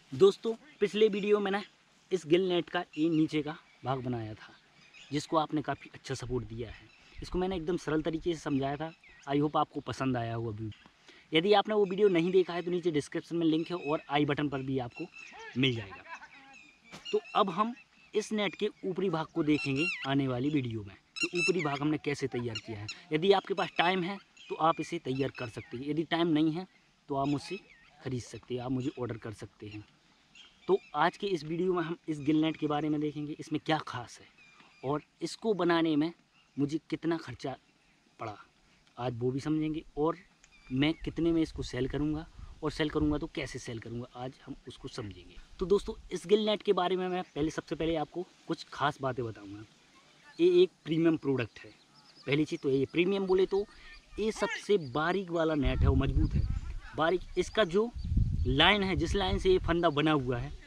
दोस्तों पिछले वीडियो में ना इस गिल नेट का ये नीचे का भाग बनाया था, जिसको आपने काफ़ी अच्छा सपोर्ट दिया है। इसको मैंने एकदम सरल तरीके से समझाया था। आई होप आपको पसंद आया होगा वीडियो। यदि आपने वो वीडियो नहीं देखा है तो नीचे डिस्क्रिप्शन में लिंक है और आई बटन पर भी आपको मिल जाएगा। तो अब हम इस नेट के ऊपरी भाग को देखेंगे आने वाली वीडियो में कि ऊपरी भाग हमने कैसे तैयार किया है। यदि आपके पास टाइम है तो आप इसे तैयार कर सकते हैं, यदि टाइम नहीं है तो आप मुझसे ख़रीद सकते हैं, आप मुझे ऑर्डर कर सकते हैं। तो आज के इस वीडियो में हम इस गिल नेट के बारे में देखेंगे, इसमें क्या ख़ास है और इसको बनाने में मुझे कितना खर्चा पड़ा, आज वो भी समझेंगे। और मैं कितने में इसको सेल करूँगा और सेल करूँगा तो कैसे सेल करूँगा, आज हम उसको समझेंगे। तो दोस्तों इस गिल नेट के बारे में मैं सबसे पहले आपको कुछ खास बातें बताऊँगा। ये एक प्रीमियम प्रोडक्ट है। पहली चीज़ तो ये प्रीमियम बोले तो ये सबसे बारीक वाला नेट है, वो मजबूत है, बारीक। इसका जो लाइन है, जिस लाइन से ये फंदा बना हुआ है,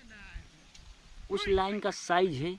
उस लाइन का साइज है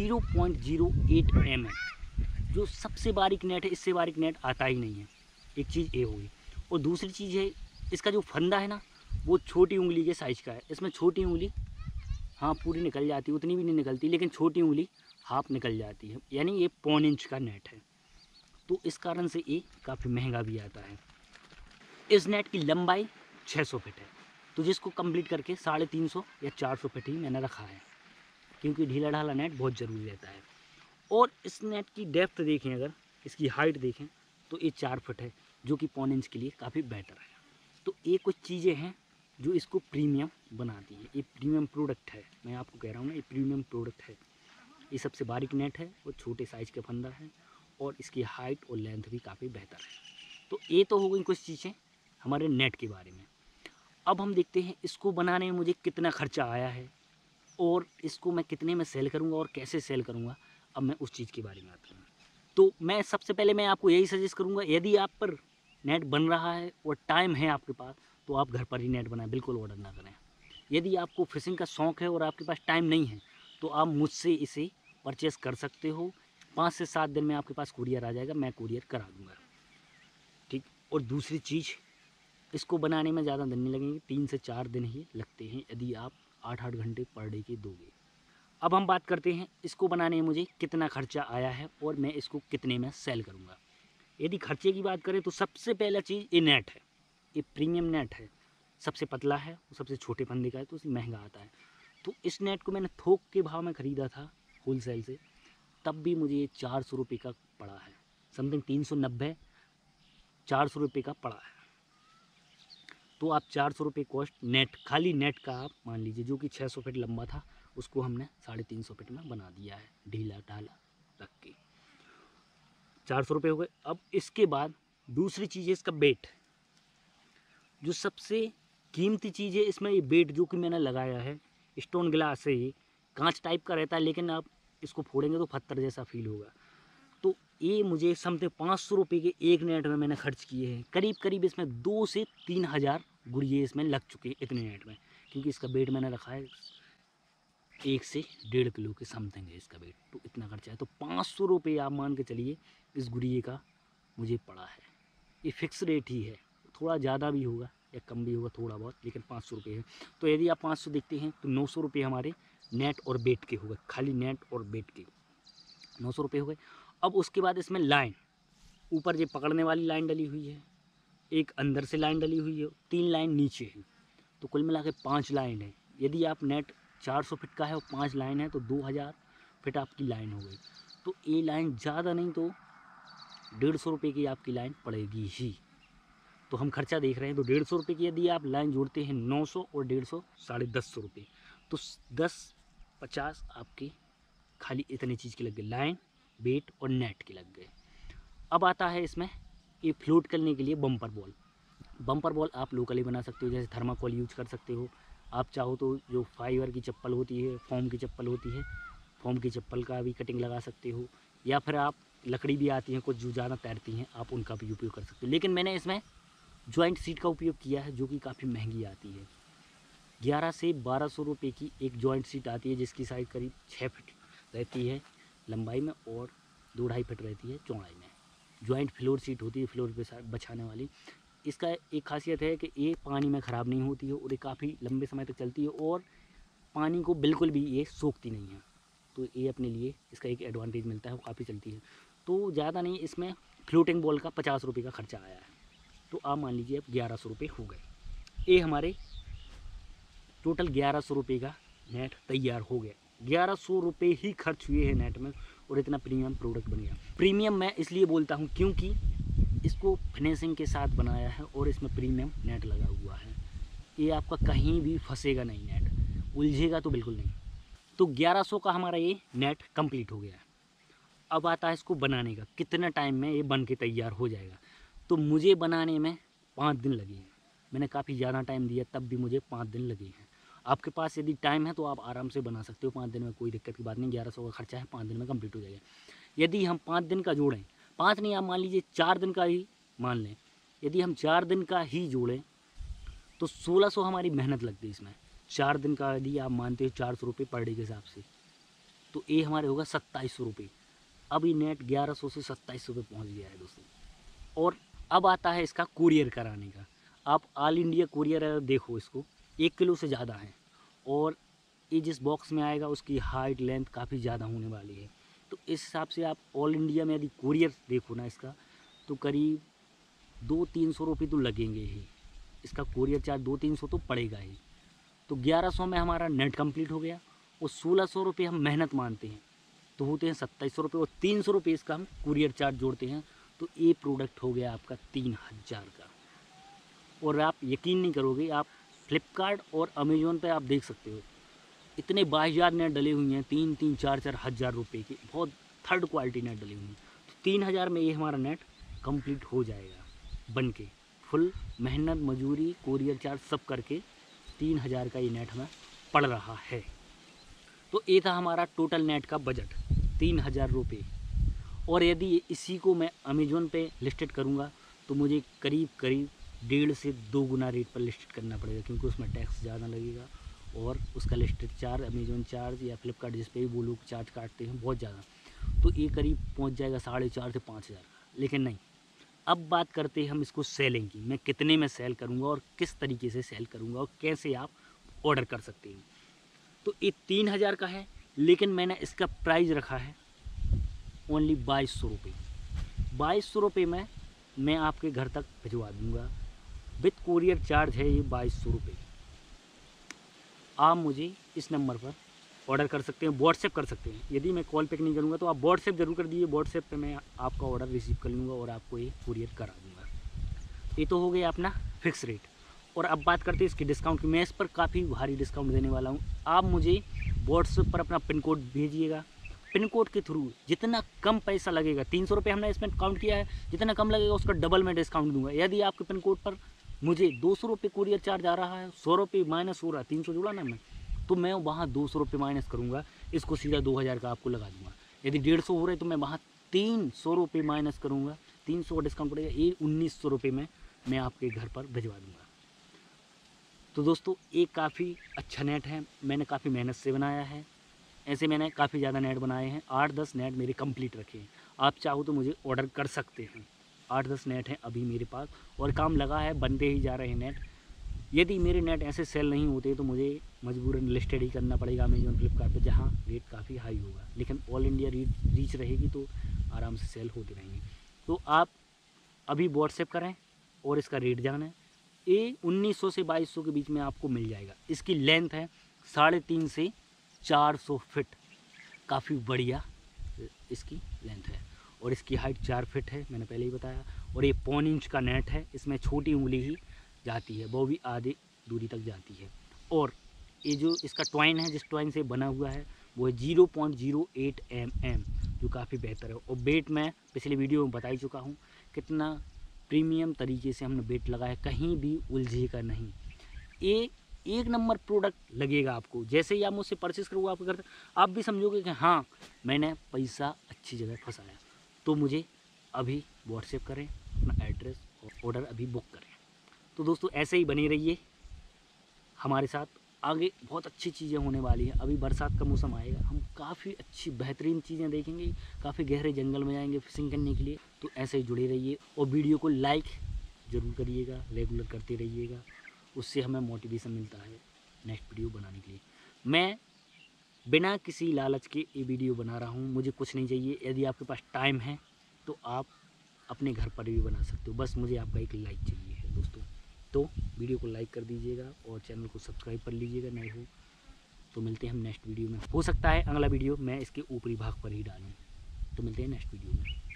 0.08 mm। जो सबसे बारीक नेट है, इससे बारीक नेट आता ही नहीं है। एक चीज़ ये होगी। और दूसरी चीज़ है, इसका जो फंदा है ना, वो छोटी उंगली के साइज़ का है। इसमें छोटी उंगली हाँ पूरी निकल जाती है, उतनी भी नहीं निकलती, लेकिन छोटी उंगली हाफ निकल जाती है, यानी ये 1.25 इंच का नेट है। तो इस कारण से ये काफ़ी महंगा भी आता है। इस नेट की लंबाई 600 फीट है, तो जिसको कंप्लीट करके 350 या 400 फीट ही मैंने रखा है, क्योंकि ढीला ढाला नेट बहुत ज़रूरी रहता है। और इस नेट की डेप्थ देखें, अगर इसकी हाइट देखें तो ये 4 फुट है, जो कि 1.25 इंच के लिए काफ़ी बेटर है। तो ये कुछ चीज़ें हैं जो इसको प्रीमियम बनाती है। ये प्रीमियम प्रोडक्ट है, मैं आपको कह रहा हूँ ना, ये प्रीमियम प्रोडक्ट है। ये सबसे बारीक नेट है और छोटे साइज़ का फंदा है, और इसकी हाइट और लेंथ भी काफ़ी बेहतर है। तो ये तो हो गई कुछ चीज़ें हमारे नेट के बारे में। अब हम देखते हैं इसको बनाने में मुझे कितना खर्चा आया है और इसको मैं कितने में सेल करूँगा और कैसे सेल करूँगा। अब मैं उस चीज़ के बारे में आता हूँ। तो मैं सबसे पहले मैं आपको यही सजेस्ट करूँगा, यदि आप पर नेट बन रहा है और टाइम है आपके पास, तो आप घर पर ही नेट बनाएं, बिल्कुल ऑर्डर ना करें। यदि आपको फिशिंग का शौक़ है और आपके पास टाइम नहीं है, तो आप मुझसे इसे परचेस कर सकते हो। 5 से 7 दिन में आपके पास कुरियर आ जाएगा, मैं कुरियर करा दूँगा, ठीक। और दूसरी चीज़, इसको बनाने में ज़्यादा दिन नहीं लगेंगे, 3 से 4 दिन ही लगते हैं, यदि आप 8-8 घंटे पर डे के दोगे। अब हम बात करते हैं इसको बनाने में मुझे कितना खर्चा आया है और मैं इसको कितने में सेल करूँगा। यदि खर्चे की बात करें तो सबसे पहला चीज़ ये नेट है। ये प्रीमियम नेट है, सबसे पतला है और सबसे छोटे फंदे का है, तो इसे महंगा आता है। तो इस नेट को मैंने थोक के भाव में ख़रीदा था, होलसेल से, तब भी मुझे 400 रुपये का पड़ा है, समथिंग 390 400 रुपये का पड़ा है। तो आप 400 रुपये कॉस्ट नेट, खाली नेट का आप मान लीजिए, जो कि 600 फीट लंबा था, उसको हमने 350 फीट में बना दिया है, ढीला ढाला रख के। 400 रुपये हो गए। अब इसके बाद दूसरी चीज़ है इसका बेट। जो सबसे कीमती चीज़ है इसमें ये बेट, जो कि मैंने लगाया है स्टोन ग्लास से ही, कांच टाइप का रहता है, लेकिन आप इसको फोड़ेंगे तो पत्थर जैसा फील होगा। तो ये मुझे समथिंग 500 रुपये के एक नेट में मैंने खर्च किए हैं। करीब करीब इसमें 2 से 3 हज़ार गुड़िए इसमें लग चुके हैं, इतने नेट में, क्योंकि इसका वेट मैंने रखा है 1 से 1.5 किलो के समथिंग है इसका वेट। तो इतना खर्चा है, तो 500 रुपये आप मान के चलिए इस गुड़िए का मुझे पड़ा है। ये फिक्स रेट ही है, थोड़ा ज़्यादा भी होगा या कम भी होगा थोड़ा बहुत, लेकिन 500 रुपये है। तो यदि आप 500 देखते हैं तो 900 रुपये हमारे नेट और बेट के हो गए, खाली नेट और बेट के 900 रुपये हो गए। अब उसके बाद इसमें लाइन, ऊपर ये पकड़ने वाली लाइन डली हुई है, एक अंदर से लाइन डली हुई है, 3 लाइन नीचे है, तो कुल मिला के 5 लाइन है। यदि आप नेट 400 फीट का है और 5 लाइन है तो 2000 फीट आपकी लाइन हो गई। तो ये लाइन ज़्यादा नहीं तो 150 रुपये की आपकी लाइन पड़ेगी ही। तो हम खर्चा देख रहे हैं, तो 150 रुपये की यदि आप लाइन जोड़ते हैं, 900 और 150 150 रुपये, तो 10-50 आपके खाली इतनी चीज़ के लग गए, लाइन, बेट और नेट के लग गए। अब आता है इसमें ये फ्लोट करने के लिए बम्पर बॉल। बम्पर बॉल आप लोकली बना सकते हो, जैसे थर्माकोल यूज कर सकते हो। आप चाहो तो जो फाइबर की चप्पल होती है, फोम की चप्पल होती है, फोम की चप्पल का भी कटिंग लगा सकते हो, या फिर आप लकड़ी भी आती हैं कुछ जो ज़्यादा तैरती हैं, आप उनका भी उपयोग कर सकते हो। लेकिन मैंने इसमें जॉइंट सीट का उपयोग किया है, जो कि काफ़ी महंगी आती है। 1100 से 1200 रुपये की एक जॉइंट सीट आती है, जिसकी साइज़ करीब 6 फीट रहती है लंबाई में और 2-2.5 फीट रहती है चौड़ाई में। जॉइंट फ्लोर सीट होती है, फ्लोर पे बछाने वाली। इसका एक खासियत है कि ये पानी में ख़राब नहीं होती है और ये काफ़ी लंबे समय तक चलती है, और पानी को बिल्कुल भी ये सोखती नहीं है। तो ये अपने लिए इसका एक एडवांटेज मिलता है, वो काफ़ी चलती है। तो ज़्यादा नहीं, इसमें फ्लोटिंग बॉल का 50 रुपये का खर्चा आया है। तो आप मान लीजिए अब 1100 रुपये हो गए। ये हमारे टोटल 1100 रुपये का नेट तैयार हो गया। 1100 रुपये ही खर्च हुए हैं नेट में, और इतना प्रीमियम प्रोडक्ट बन गया। प्रीमियम मैं इसलिए बोलता हूँ क्योंकि इसको फिनिशिंग के साथ बनाया है और इसमें प्रीमियम नेट लगा हुआ है। ये आपका कहीं भी फंसेगा नहीं, नेट उलझेगा तो बिल्कुल नहीं। तो 1100 का हमारा ये नेट कंप्लीट हो गया है। अब आता है इसको बनाने का, कितना टाइम में ये बन के तैयार हो जाएगा। तो मुझे बनाने में 5 दिन लगे हैं। मैंने काफ़ी ज़्यादा टाइम दिया, तब भी मुझे 5 दिन लगे हैं। आपके पास यदि टाइम है तो आप आराम से बना सकते हो 5 दिन में, कोई दिक्कत की बात नहीं। 1100 का खर्चा है, 5 दिन में कंप्लीट हो जाएगा। यदि हम 5 दिन का जोड़ें, 5 नहीं, आप मान लीजिए 4 दिन का ही मान लें। यदि हम 4 दिन का ही जोड़ें तो 1600 हमारी मेहनत लगती है इसमें। 4 दिन का यदि आप मानते हो 400 रुपये पर डे के हिसाब से, तो ये हमारे होगा 2700 रुपये। अब ये नेट 1100 से 2700 पे पहुँच गया है दोस्तों। और अब आता है इसका कुरियर कराने का। आप ऑल इंडिया कुरियर देखो, इसको 1 किलो से ज़्यादा है, और ये जिस बॉक्स में आएगा उसकी हाइट लेंथ काफ़ी ज़्यादा होने वाली है। तो इस हिसाब से आप ऑल इंडिया में यदि कुरियर देखो ना इसका, तो करीब 200-300 रुपये तो लगेंगे ही। इसका कुरियर चार्ज 200-300 तो पड़ेगा ही। तो 1100 में हमारा नेट कंप्लीट हो गया, और 1600 रुपये हम मेहनत मानते हैं, तो होते हैं 2700 रुपये, और 300 रुपये इसका हम कुरियर चार्ज जोड़ते हैं, तो ये प्रोडक्ट हो गया आपका 3000 का। और आप यकीन नहीं करोगे, आप फ्लिपकार्ट और अमेज़ोन पे आप देख सकते हो, इतने 22,000 नेट डले हुए हैं, 3-4 हज़ार रुपये के, बहुत थर्ड क्वालिटी नेट डले हुए हैं। तो 3000 में ये हमारा नेट कंप्लीट हो जाएगा बन के। फुल मेहनत, मजूरी, कुरियर चार्ज सब करके 3000 का ये नेट हमें पड़ रहा है। तो ये था हमारा टोटल नेट का बजट, 3000 रुपये। और यदि इसी को मैं अमेज़ोन पे लिस्टेड करूँगा तो मुझे करीब 1.5 से 2 गुना रेट पर लिस्टेड करना पड़ेगा, क्योंकि उसमें टैक्स ज़्यादा लगेगा, और उसका लिस्टेड चार्ज, अमेज़ोन चार्ज या फ्लिपकार्ट जिस पे भी वो लोग चार्ज काटते हैं बहुत ज़्यादा, तो ये करीब पहुंच जाएगा 4,500 से 5,000 का। लेकिन नहीं, अब बात करते हैं हम इसको सेलिंग की। मैं कितने में सेल करूँगा और किस तरीके से सेल करूँगा, और कैसे आप ऑर्डर कर सकते हैं। तो ये 3000 का है, लेकिन मैंने इसका प्राइस रखा है ओनली 2200 रुपये। 2200 रुपये में मैं आपके घर तक भिजवा दूँगा, विथ कुरियर चार्ज है ये 2200 रुपये। आप मुझे इस नंबर पर ऑर्डर कर सकते हैं, व्हाट्सएप कर सकते हैं। यदि मैं कॉल पिक नहीं करूँगा तो आप व्हाट्सएप ज़रूर कर दीजिए, व्हाट्सएप पे मैं आपका ऑर्डर रिसीव कर लूँगा और आपको ये कुरियर करा दूँगा। ये तो हो गया अपना फिक्स रेट। और अब बात करते हैं इसकी डिस्काउंट की। मैं इस पर काफ़ी भारी डिस्काउंट देने वाला हूँ। आप मुझे व्हाट्सएप पर अपना पिन कोड भेजिएगा, पिन कोड के थ्रू जितना कम पैसा लगेगा, 300 रुपये हमने इसमें काउंट किया है, जितना कम लगेगा उसका डबल मैं डिस्काउंट दूंगा। यदि आपके पिन कोड पर मुझे 200 रुपये कुरियर चार्ज आ रहा है, 100 रुपये माइनस हो रहा है, 300 जोड़ा ना मैं, तो मैं वहाँ 200 रुपये माइनस करूँगा, इसको सीधा 2000 का आपको लगा दूँगा। यदि 150 हो रहे तो मैं वहाँ 300 रुपये माइनस करूँगा, 300 का डिस्काउंट पड़ेगा, ये 1900 रुपये में मैं आपके घर पर भिजवा दूँगा। तो दोस्तों ये काफ़ी अच्छा नेट है, मैंने काफ़ी मेहनत से बनाया है। ऐसे मैंने काफ़ी ज़्यादा नेट बनाए हैं, 8-10 नेट मेरे कंप्लीट रखे हैं। आप चाहो तो मुझे ऑर्डर कर सकते हैं। 8-10 नेट हैं अभी मेरे पास, और काम लगा है, बनते ही जा रहे हैं नेट। यदि मेरे नेट ऐसे सेल नहीं होते तो मुझे मजबूरन लिस्टेड ही करना पड़ेगा अमेज़ॉन, फ्लिपकार्ट पे, जहाँ रेट काफ़ी हाई होगा। लेकिन ऑल इंडिया रीच रहेगी तो आराम से सेल होते रहेंगे। तो आप अभी व्हाट्सएप करें और इसका रेट जानें। ये 1900 से 2200 के बीच में आपको मिल जाएगा। इसकी लेंथ है 3.5 से 400 फिट, काफ़ी बढ़िया इसकी लेंथ है। और इसकी हाइट 4 फिट है, मैंने पहले ही बताया। और ये 1.25 इंच का नेट है, इसमें छोटी उंगली ही जाती है, वो भी आधी दूरी तक जाती है। और ये जो इसका ट्वाइन है, जिस ट्वाइन से बना हुआ है, वो है 0.08 mm, जो काफ़ी बेहतर है। और बेट मैं पिछले वीडियो में बता ही चुका हूँ कितना प्रीमियम तरीके से हमने बेट लगाया, कहीं भी उलझेगा नहीं। ये एक नंबर प्रोडक्ट लगेगा आपको। जैसे ही आप मुझसे परचेस करोगे आपके घर, आप भी समझोगे कि हाँ मैंने पैसा अच्छी जगह फंसाया। तो मुझे अभी व्हाट्सएप करें अपना एड्रेस और ऑर्डर अभी बुक करें। तो दोस्तों ऐसे ही बने रहिए हमारे साथ, आगे बहुत अच्छी चीज़ें होने वाली हैं। अभी बरसात का मौसम आएगा, हम काफ़ी अच्छी बेहतरीन चीज़ें देखेंगे, काफ़ी गहरे जंगल में जाएंगे फिशिंग करने के लिए। तो ऐसे ही जुड़े रहिए और वीडियो को लाइक ज़रूर करिएगा, रेगुलर करते रहिएगा, उससे हमें मोटिवेशन मिलता है नेक्स्ट वीडियो बनाने के लिए। मैं बिना किसी लालच के ये वीडियो बना रहा हूँ, मुझे कुछ नहीं चाहिए। यदि आपके पास टाइम है तो आप अपने घर पर भी बना सकते हो, बस मुझे आपका एक लाइक चाहिए है दोस्तों। तो वीडियो को लाइक कर दीजिएगा और चैनल को सब्सक्राइब कर लीजिएगा नए हो तो। मिलते हैं हम नेक्स्ट वीडियो में। हो सकता है अगला वीडियो मैं इसके ऊपरी भाग पर ही डालूँ। तो मिलते हैं नेक्स्ट वीडियो में।